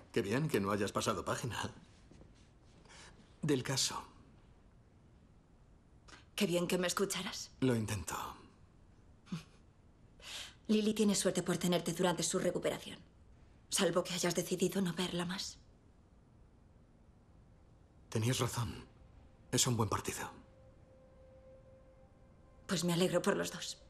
Qué bien que no hayas pasado página. Del caso. Qué bien que me escucharas. Lo intento. Lily tiene suerte por tenerte durante su recuperación. Salvo que hayas decidido no verla más. Tenías razón. Es un buen partido. Pues me alegro por los dos.